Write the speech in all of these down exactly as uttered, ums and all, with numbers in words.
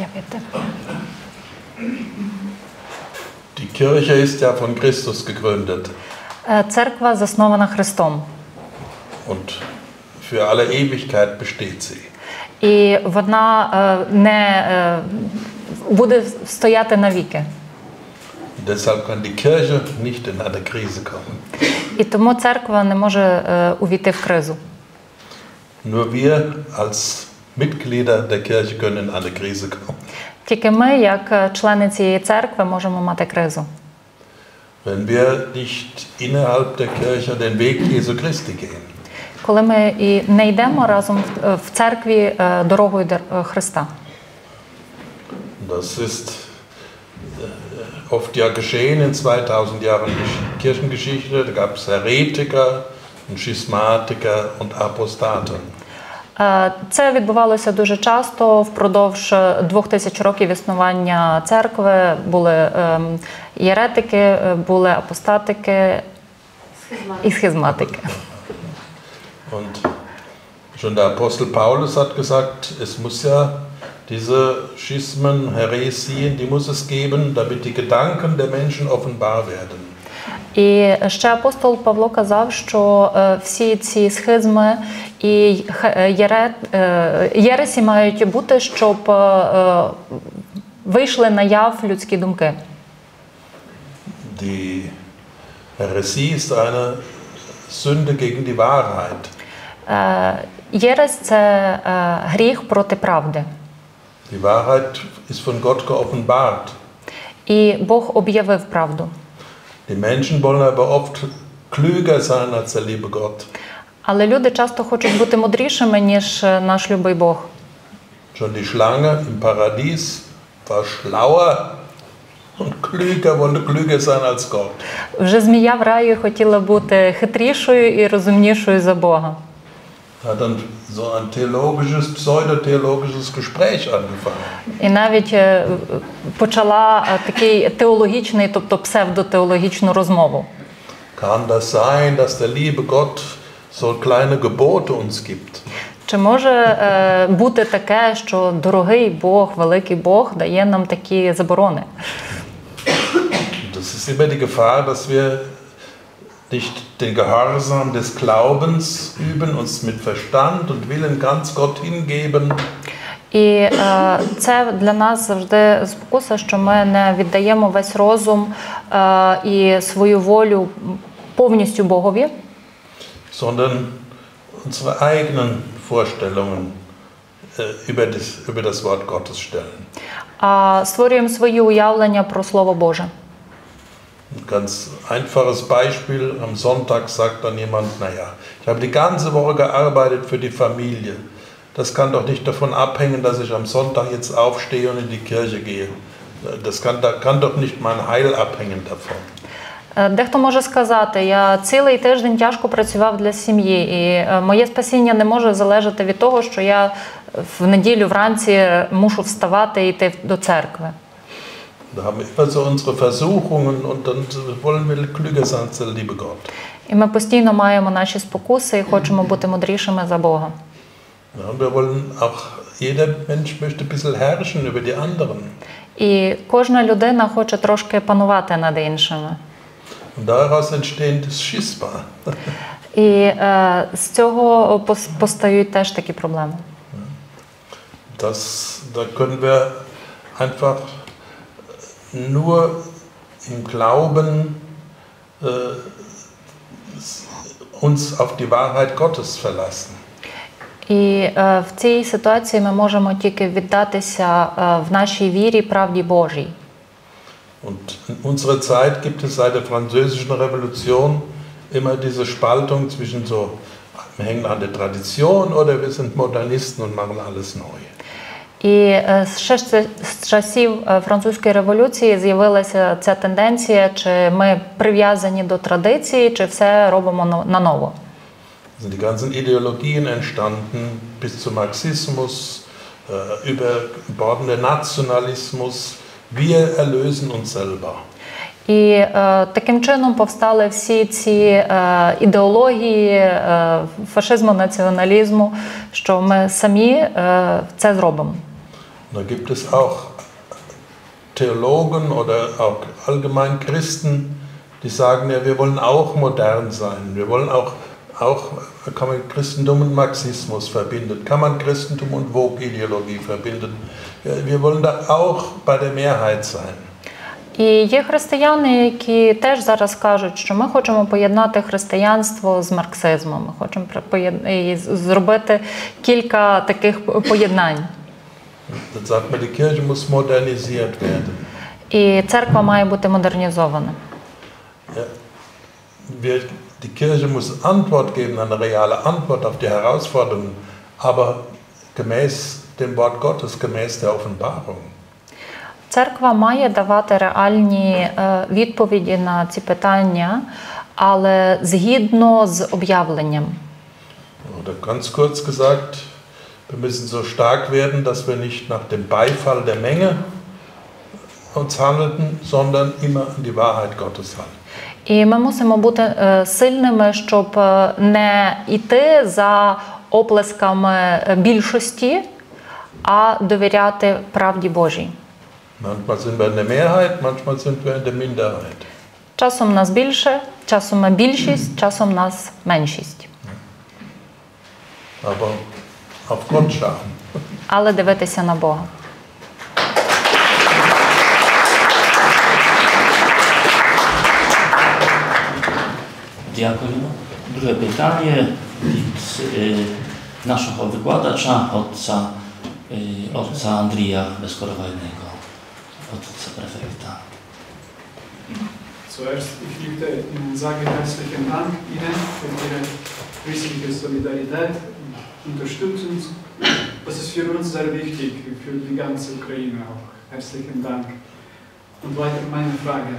об'явити. Die Kirche ist ja von Christus gegründet. Церква заснована Христом. Und für alle Ewigkeit besteht sie. І вона не буде стояти навіки. Deshalb kann die Kirche nicht in eine Krise kommen. І тому церква не може увійти в кризу. Nur wir als Mitglieder der Kirche können in eine Krise kommen. Тільки ми, як члени цієї церкви, можемо мати кризу. Wenn wir nicht innerhalb der Kirche den Weg Jesu Christi gehen. Коли ми і не йдемо разом в церкві дорогою Христа. Das ist oft ja geschehen in zweitausend Jahren Kirchengeschichte. Da gab es Heretiker, Schismatiker und Apostaten. Це відбувалося дуже часто впродовж двох тисяч років існування церкви. Були єретики, були апостатики і схизматики. Und schon der Apostel Paulus hat gesagt, es muss ja diese Schismen, Häresien, die muss es geben, damit die Gedanken der Menschen offenbar werden. І ще апостол Павло казав, що всі ці схизми і єресі мають бути, щоб вийшли наяв людські думки. Die Häresie ist eine Sünde gegen die Wahrheit. Єресь – це гріх проти правди. Die Wahrheit ist von Gott geoffenbart. І Бог об'явив правду. Die Menschen wollen aber oft klüger sein als der liebe Gott. Але люди часто хочуть бути мудрішими, ніж наш любий Бог. Schon die Schlange im Paradies war schlauer und klüger, wollte klüger sein als Gott. Вже змія в раю хотіла бути хитрішою і розумнішою за Бога. Hat dann so ein theologisches, pseudotheologisches Gespräch angefangen. І навіть почала такий теологічний, тобто псевдотеологічну розмову. Kann das sein, dass der liebe Gott so kleine Gebote uns gibt? Чи може бути таке, що дорогий Бог, великий Бог дає нам такі заборони? Das ist immer die Gefahr, dass wir nicht den Gehorsam des Glaubens üben, uns mit Verstand und Willen ganz Gott hingeben. І е, це для нас завжди спокуса, що ми не віддаємо весь розум е, і свою волю повністю Богові, sondern unsere eigenen Vorstellungen äh, über das, über das Wort Gottes stellen. А створюємо свої уявлення про Слово Боже. Ein ganz einfaches Beispiel, am Sonntag sagt dann jemand, naja, ich habe die ganze Woche gearbeitet für die Familie. Das kann doch nicht davon abhängen, dass ich am Sonntag jetzt aufstehe und in die Kirche gehe. Das kann, da kann doch nicht mein Heil abhängen davon. Дехто може сказати, я цілий тиждень тяжко працював для сім'ї, і моє спасіння не може залежати від того, що я в неділю вранці мушу вставати і йти до церкви. Da haben wir immer so unsere Versuchungen und dann wollen wir klüger sein als der liebe Gott. І ми постійно маємо наші спокуси і хочемо бути мудрішими за Бога. Ja, und wir wollen auch, jeder Mensch möchte ein bisschen herrschen über die anderen. І кожна людина хоче трошки панувати над іншими. Und daraus entsteht das Schisma. І е, з цього постають теж такі проблеми. Das, da können wir einfach nur im Glauben äh, uns auf die Wahrheit Gottes verlassen. І е, в цій ситуації ми можемо тільки віддатися е, в нашій вірі правді Божій. Und in unserer Zeit gibt es seit der Französischen Revolution immer diese Spaltung zwischen so, wir hängen an der Tradition oder wir sind Modernisten und machen alles neu. І ще з часів Французької революції з'явилася ця тенденція, чи ми прив'язані до традиції, чи все робимо наново. Also die ganzen Ideologien entstanden bis zum Marxismus, äh, überbordender Nationalismus. Wir erlösen uns selber. І е, таким чином повстали всі ці е, ідеології е, фашизму, націоналізму, що ми самі е, це зробимо. Und da gibt es auch Theologen oder auch allgemein Christen, die sagen, ja, wir wollen auch modern sein. Wir wollen auch, auch kann man Christentum und Marxismus verbinden. Kann man Christentum und Vogue-Ideologie verbinden. Wir wollen da auch bei der Mehrheit sein. І є християни, які теж зараз кажуть, що ми хочемо поєднати християнство з марксизмом. Ми хочемо і зробити кілька таких поєднань. Dann sagt man, die Kirche muss modernisiert werden. І церква має бути модернізована. Ja. Wir, die Kirche muss Antwort geben, eine reale Antwort auf die Herausforderungen, aber gemäß dem Wort Gottes, gemäß der Offenbarung. Церква має давати реальні е, відповіді на ці питання, але згідно з об'явленням. Oder ganz kurz gesagt, wir müssen so stark werden, dass wir nicht nach dem Beifall der Menge uns handelten, sondern immer an die Wahrheit Gottes halten. І ми мусимо бути е, сильними, щоб е, не йти за оплесками більшості, а довіряти правді Божій. Manchmal sind wir in der Mehrheit, manchmal sind wir in der Minderheit. Часом нас більше, часом ми більшість, часом нас меншість. Aber auf Gott schauen. Але дивитися на Бога. Дякуємо. Друге питання від е, нашого викладача, отця, е, отця Андрія Безкоровайnego, отця префекта. Zuerst, ich möchte Ihnen sagen, herzlichen Dank Ihnen für Ihre christliche Solidarität und Unterstützung. Das ist für uns sehr wichtig, für die ganze Ukraine auch. Herzlichen Dank. Und weiter meine Frage.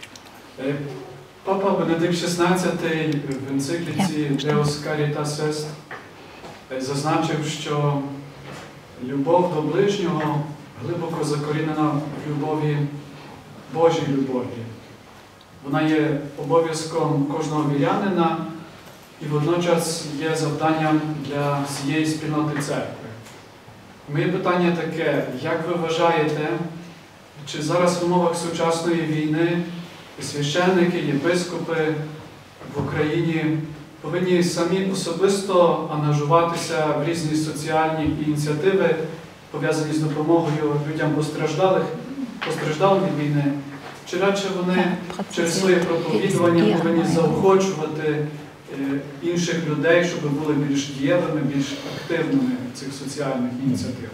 Папа Бенедикт шістнадцятий в енцикліці Deus Caritas Est зазначив, що любов до ближнього глибоко закорінена в любові, Божій любові. Вона є обов'язком кожного вірянина і водночас є завданням для всієї спільноти церкви. Моє питання таке, як ви вважаєте, чи зараз в умовах сучасної війни священники, єпископи в Україні повинні самі особисто ангажуватися в різні соціальні ініціативи, пов'язані з допомогою людям постраждалих, постраждалим від війни, чи радше вони через своє проповідування повинні заохочувати інших людей, щоб були більш дієвими, більш активними в цих соціальних ініціативах?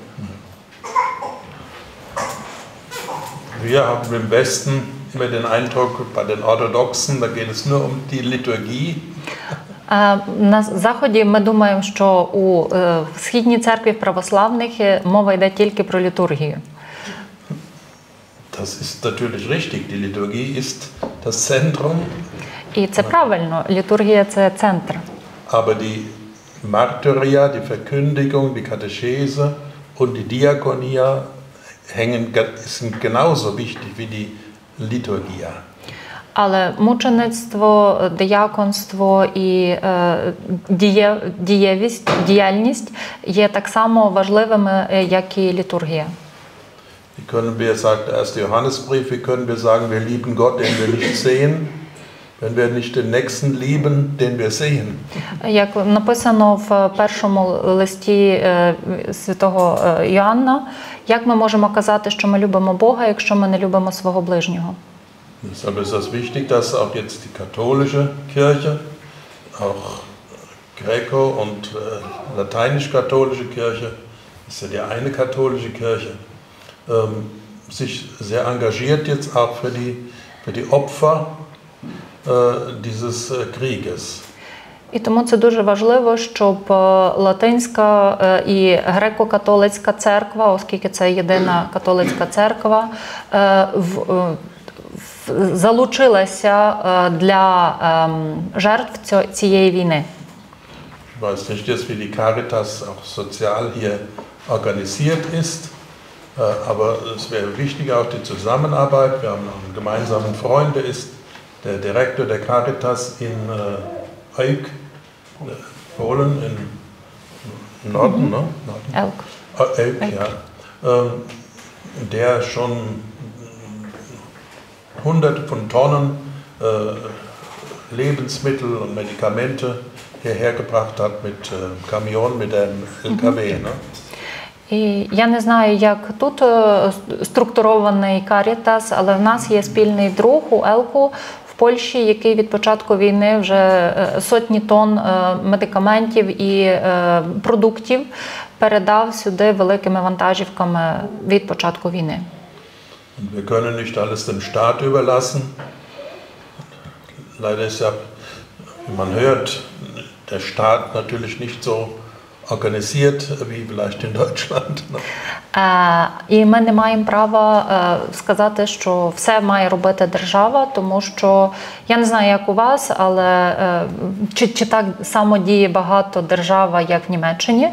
Wir haben im Westen immer den Eindruck, bei den Orthodoxen, da geht es nur um die Liturgie. На Заході ми думаємо, що у Східній церкві православних мова йде тільки про літургію. Das ist natürlich richtig. Die Liturgie ist das Zentrum. І це правильно. Літургія – це центр. Aber die Martyria, die Verkündigung, die Katechese und die Diakonia hängen, sind genauso wichtig wie die Liturgia. Але мучеництво, дияконство і е, діє, дієвість, діяльність є так само важливими, як і літургія. Wie können wir, sagt der erste Johannesbrief, wie können wir sagen, wir lieben Gott, den wir nicht sehen, wenn wir nicht den Nächsten lieben, den wir sehen? Як написано в першому листі святого Йоанна, як ми можемо казати, що ми любимо Бога, якщо ми не любимо свого ближнього? Deshalb ist es wichtig, dass auch jetzt die katholische Kirche, auch Greco- und äh, lateinisch-katholische Kirche, ist ja die eine katholische Kirche, ähm, sich sehr engagiert jetzt auch für die, für die Opfer äh, dieses äh, Krieges. І тому це дуже важливо, щоб латинська і греко-католицька церква, оскільки це єдина католицька церква, в залучилася для жертв цієї війни. Ich weiß nicht jetzt, wie die Caritas auch sozial hier organisiert ist, aber es wäre wichtig auch die Zusammenarbeit. Wir haben einen gemeinsamen Freund, der ist der Direktor der Caritas in Euk, Polen, im Norden, ne? Elk. Elk, ja. ähm, der schon hunderte von Tonnen äh, Lebensmittel und Medikamente hierher gebracht hat mit äh, Kamion, mit einem L K W. Ne? І я не знаю, як тут е, структурований Карітас, але в нас є спільний друг у Елку в Польщі, який від початку війни вже е, сотні тонн е, медикаментів і е, продуктів передав сюди великими вантажівками від початку війни. Und wir können nicht alles dem Staat überlassen. Leider ist ja, wie man hört, der Staat natürlich nicht so organisiert wie vielleicht in Deutschland. Е, і ми не маємо права е, сказати, що все має робити держава, тому що, я не знаю, як у вас, але е, чи, чи так само діє багато держава, як в Німеччині.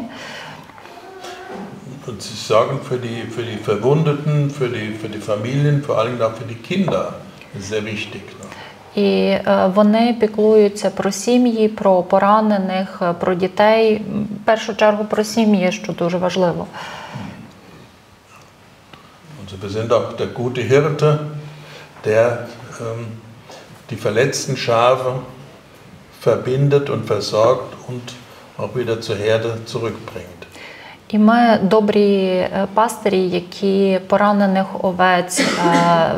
Und sie sorgen für die, für die Verwundeten, für die, für die Familien, vor allem auch für die Kinder. Das ist sehr wichtig. Ne? І е, вони піклуються про сім'ї, про поранених, е, про дітей. В першу чергу про сім'ї, що дуже важливо. Also wir sind auch der gute Hirte, der ähm, die verletzten Schafe verbindet und versorgt und auch wieder zur Herde zurückbringt. І ми добрі е, пастирі, які поранених овець е,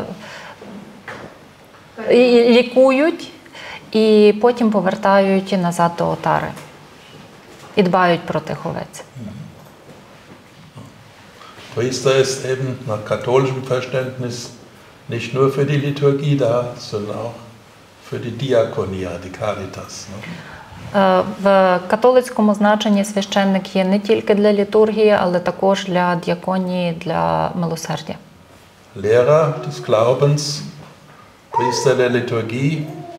і лікують і потім повертають назад до отари. І дбають про тих овець. Priester ist eben nach katholischem Verständnis nicht nur für die Liturgie da, sondern auch für die Diakonia, die Caritas. Ne? Е, В католицькому значенні священник є не тільки для літургії, але також для діаконії, для милосердя. Lehrer des Glaubens, Priester der Liturgie,